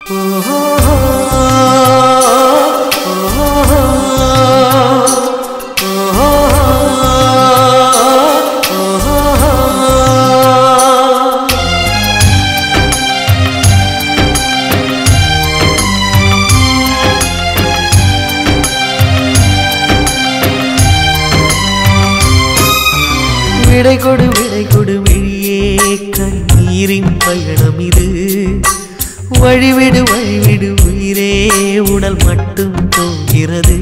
விடை கொடு வெளியே கண்ணீரின் பயணம் இது வழிவிடு உயிரே உடல் மட்டும் போகிறது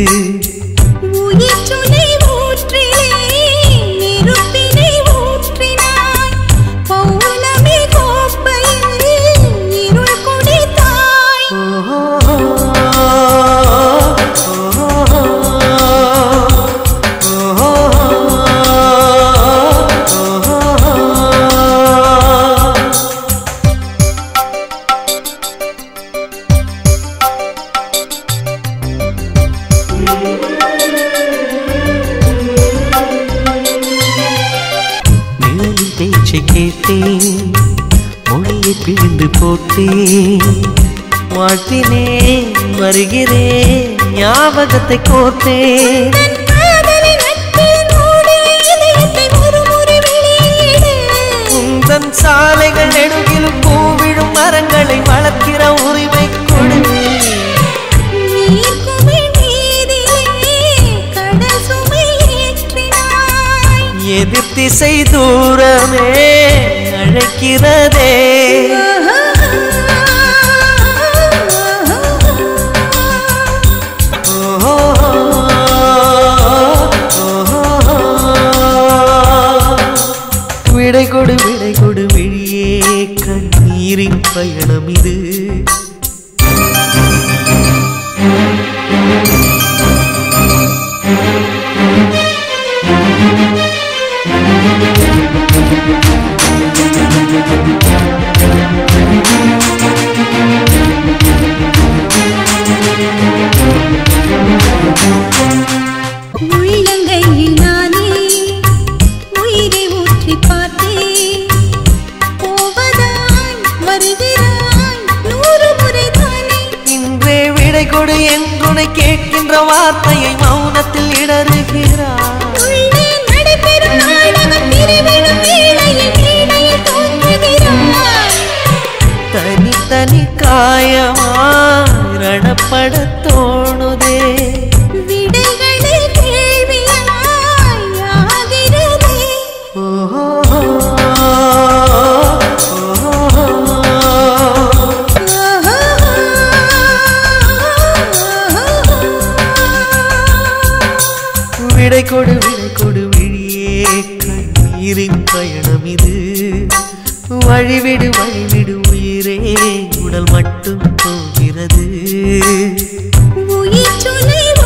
நிழலின் பேச்சை கேட்டேன் மொழியை பிழிந்து போட்டேன் வாழ்த்தினேன் வருகிறேன் ஞாபகத்தை கோர்த்தேன் உந்தன் சாலைகள் நெடுகிலும் பூவிழும் மரங்களை வளர்க்கிற உரிமை கொடு எதிர் திசை தூரமே அழைக்கிறதே விடை கொடு வெளியே கண்ணீரின் பயணம் இது உள்ளங்கையில் நானே உயிரை ஊற்றி பார்த்தேன் போவதாய் வருகிறாய் 100 முறை தானே இன்றே விடை கொடு என்றுனை கேட்கின்ற வார்த்தையை மௌனத்தில் இடறுகிறாய் நடைபெறும் நாடகம் திருவிழும் வேளையில் மேடையில் தோன்றுகிறாய் தனி காயமாய் ரணப்பட தோணுதே விடைகளில் கேள்வியாய் ஆகிறதே விடை கொடு வெளியே கண்ணீரின் பயணம் இது வழிவிடு உயிரே உடல் மட்டும் போகிறது உயிர்